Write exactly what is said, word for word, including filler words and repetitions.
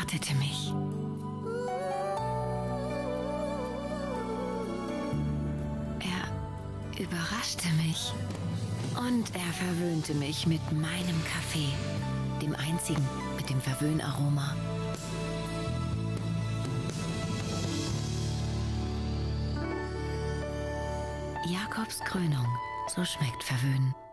erwartete mich. Er überraschte mich und er verwöhnte mich mit meinem Kaffee, dem einzigen mit dem Verwöhnaroma. Jakobs Krönung, so schmeckt Verwöhnen.